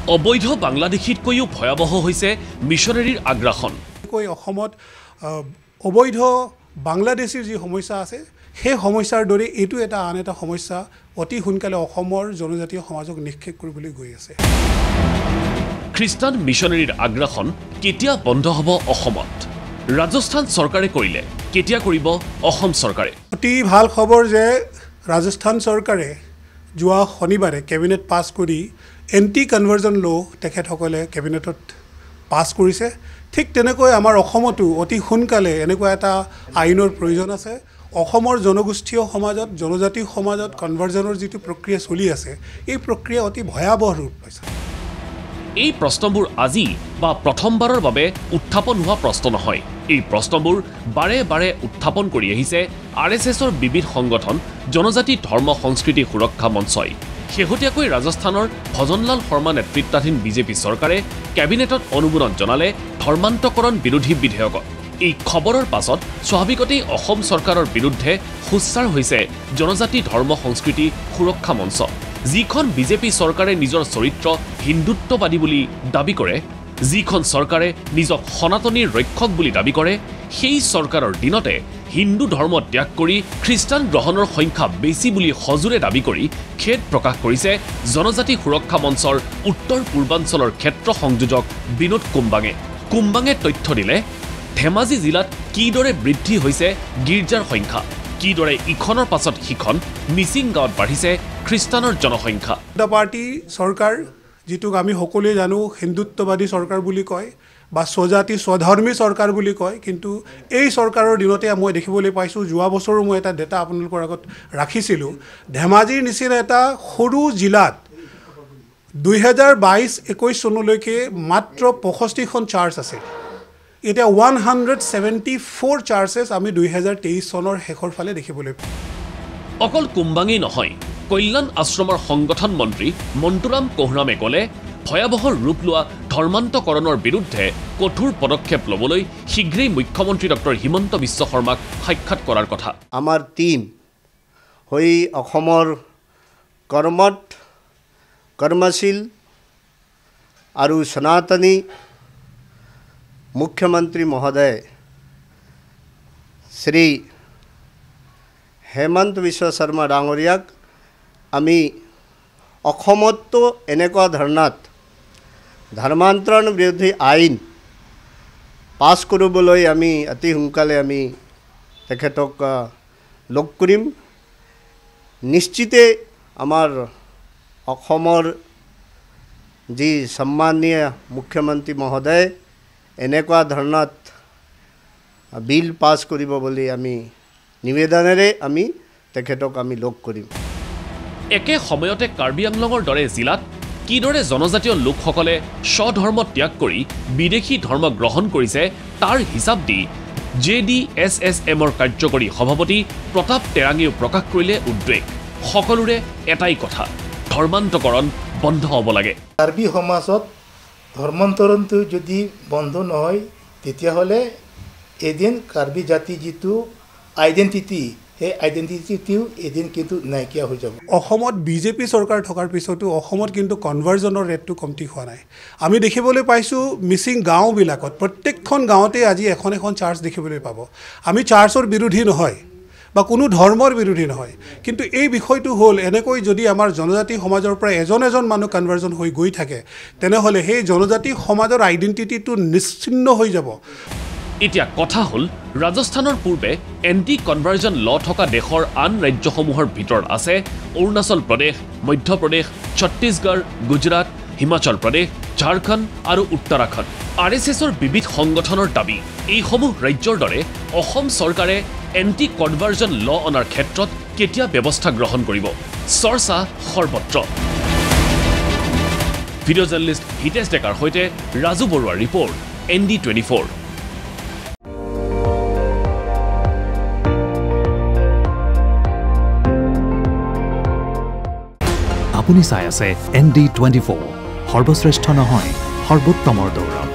অবৈধ বাংলাদেশীতকৈও ভয়াবহ হৈছে মিছনেৰীৰ আগ্ৰাসন। অসমত অবৈধ বাংলাদেশীৰ যি সমস্যা আছে সেই সমস্যাৰ দৰে এইটো আন এটা সমস্যা অতি সোনকালে অসমৰ জনজাতীয় সমাজক নিক্ষেপ কৰিবলৈ গৈ আছে। খ্ৰীষ্টান মিছনেৰীৰ আগ্ৰাসন কেতিয়া বন্ধ হ'ব অসমত? ৰাজস্থান চৰকাৰে কৰিলে কেতিয়া কৰিব অসম চৰকাৰে? অতি ভাল খবৰ যে ৰাজস্থান চৰকাৰে যোৱা শনিবাৰে কেবিনেট পাছ কৰি এন্টি কনভাৰ্জন ল তেখেতসকলে কেবিনেটত পাছ কৰিছে। ঠিক তেনেকৈ আমাৰ অসমতো অতি সোনকালে এনেকুৱা এটা আইনৰ প্ৰয়োজন আছে। অসমৰ জনগোষ্ঠীয় সমাজত জনজাতি সমাজত কনভাৰ্জনৰ যিটো প্ৰক্ৰিয়া চলি আছে এই প্ৰক্ৰিয়া অতি ভয়াৱহ ৰূপ পাইছে। এই প্ৰশ্নবোৰ আজি বা প্ৰথমবাৰৰ বাবে উত্থাপন হোৱা প্ৰশ্ন নহয়। এই প্ৰশ্নবোৰ বাৰে বাৰে উত্থাপন কৰি আহিছে RSSৰ বিবিধ সংগঠন জনজাতি ধৰ্ম সংস্কৃতি সুৰক্ষা মঞ্চই। শেহতীয়াকৈ ৰাজস্থানৰ ভজনলাল শৰ্মা নেতৃত্বাধীন বিজেপি চৰকাৰে কেবিনেটত অনুমোদন জনালে ধৰ্মান্তকৰণ বিৰোধী বিধেয়কত। এই খবৰৰ পাছত স্বাভাৱিকতেই অসম চৰকাৰৰ বিৰুদ্ধে সোচ্চাৰ হৈছে জনজাতি ধৰ্ম সংস্কৃতি সুৰক্ষা মঞ্চ, যিখন বিজেপি চৰকাৰে নিজৰ চৰিত্ৰ হিন্দুত্ববাদী বুলি দাবী কৰে, যিখন চৰকাৰে নিজক সনাতনীৰ ৰক্ষক বুলি দাবী কৰে। সেই চৰকাৰৰ দিনতে হিন্দু ধৰ্ম ত্যাগ কৰি খ্ৰীষ্টান গ্ৰহণৰ সংখ্যা বেছি বুলি সজোৰে দাবী কৰি খেদ প্ৰকাশ কৰিছে জনজাতি সুৰক্ষা মঞ্চৰ উত্তৰ পূৰ্বাঞ্চলৰ ক্ষেত্ৰ সংযোজক বিনোদ কুম্বাঙে। কুম্বাঙে তথ্য দিলে ধেমাজি জিলাত কিদৰে বৃদ্ধি হৈছে গীৰ্জাৰ সংখ্যা, কিদৰে ইখনৰ পাছত সিখন মিচিং গাঁৱত বাঢ়িছে খ্ৰীষ্টানৰ জনসংখ্যা। পাৰ্টি চৰকাৰ যিটোক আমি সকলোৱে জানো হিন্দুত্ববাদী চৰকাৰ বুলি কয় বা স্বজাতি স্বধৰ্মী চৰকাৰ বুলি কয়, কিন্তু এই চৰকাৰৰ দিনতে মই দেখিবলৈ পাইছোঁ, যোৱা বছৰো মই এটা ডেটা আপোনালোকৰ আগত ৰাখিছিলোঁ, ধেমাজিৰ নিচিনা এটা সৰু জিলাত 2022-21 চনলৈকে মাত্ৰ 65খন চাৰ্চ আছিল। এতিয়া 174 চাৰ্চেছ আমি 2023 চনৰ শেষৰ ফালে দেখিবলৈ পাওঁ। অকল কুম্বাঙেই নহয়, কল্যাণ আশ্ৰমৰ সংগঠন মন্ত্ৰী মন্তুৰাম কোহৰামে ক'লে ভয়াৱহ ৰূপ লোৱা ধৰ্মান্তকৰণৰ বিৰুদ্ধে কঠোৰ পদক্ষেপ ল'বলৈ শীঘ্ৰেই মুখ্যমন্ত্ৰী ডক্টৰ হিমন্ত বিশ্ব শৰ্মাক সাক্ষাৎ কৰাৰ কথা। আমাৰ টিম হৈ অসমৰ কৰ্মঠ কৰ্মশীল আৰু সনাতনী মুখ্যমন্ত্ৰী মহোদয় শ্ৰী হেমন্ত বিশ্ব শৰ্মা ডাঙৰীয়াক আমি অসমতো এনেকুৱা ধৰণত ধৰ্মান্তৰণ বিৰোধী আইন পাছ কৰিবলৈ আমি অতি সোনকালে আমি তেখেতক লগ কৰিম। নিশ্চিতে আমাৰ অসমৰ যি সন্মানীয় মুখ্যমন্ত্ৰী মহোদয় এনেকুৱা ধৰণত বিল পাছ কৰিব বুলি আমি নিবেদনেৰে আমি তেখেতক আমি লগ কৰিম। একে সময়তে কাৰ্বি আংলঙৰ দৰে জিলাত কিদৰে জনজাতীয় লোকসকলে স্বধৰ্ম ত্যাগ কৰি বিদেশী ধৰ্ম গ্ৰহণ কৰিছে তাৰ হিচাপ দি JDSSMৰ কাৰ্যকৰী সভাপতি প্ৰতাপ তেৰাঙেও প্ৰকাশ কৰিলে উদ্বেগ। সকলোৰে এটাই কথা, ধৰ্মান্তকৰণ বন্ধ হ'ব লাগে। কাৰ্বি সমাজত ধৰ্মান্তৰণটো যদি বন্ধ নহয় তেতিয়াহ'লে এদিন কাৰ্বি জাতি যিটো আইডেণ্টিটি সেই আইডেণ্টিটিও এদিন কিন্তু নাইকিয়া হৈ যাব। অসমত বিজেপি চৰকাৰ থকাৰ পিছতো অসমত কিন্তু কনভাৰ্জনৰ ৰেটটো কমটি হোৱা নাই। আমি দেখিবলৈ পাইছোঁ মিচিং গাঁওবিলাকত প্ৰত্যেকখন গাঁৱতে আজি এখন এখন চাৰ্চ দেখিবলৈ পাব। আমি চাৰ্চৰ বিৰোধী নহয় বা কোনো ধৰ্মৰ বিৰোধী নহয়, কিন্তু এই বিষয়টো হ'ল এনেকৈ যদি আমাৰ জনজাতি সমাজৰ পৰা এজন মানুহ কনভাৰ্জন হৈ গৈ থাকে তেনেহ'লে সেই জনজাতি সমাজৰ আইডেণ্টিটিটো নিশ্চিন্ন হৈ যাব। এতিয়া কথা হ'ল ৰাজস্থানৰ পূৰ্বে এণ্টি কনভাৰ্জন ল থকা দেশৰ আন ৰাজ্যসমূহৰ ভিতৰত আছে অৰুণাচল প্ৰদেশ, মধ্যপ্ৰদেশ, ছত্তীশগড়, গুজৰাট, হিমাচল প্ৰদেশ, ঝাৰখণ্ড আৰু উত্তৰাখণ্ড। RSSৰ বিবিধ সংগঠনৰ দাবী, এইসমূহ ৰাজ্যৰ দৰে অসম চৰকাৰে এণ্টি কনভাৰ্জন ল অনাৰ ক্ষেত্ৰত কেতিয়া ব্যৱস্থা গ্ৰহণ কৰিব, চৰ্চা সৰ্বত্ৰ। ভিডিঅ' জাৰ্নেলিষ্ট হিতেশ ডেকাৰ সৈতে ৰাজু বৰুৱাৰ ৰিপৰ্ট, ND24। আপুনি চাই আছে ND24, সৰ্বশ্ৰেষ্ঠ নহয় সৰ্বোত্তমৰ দৌৰ।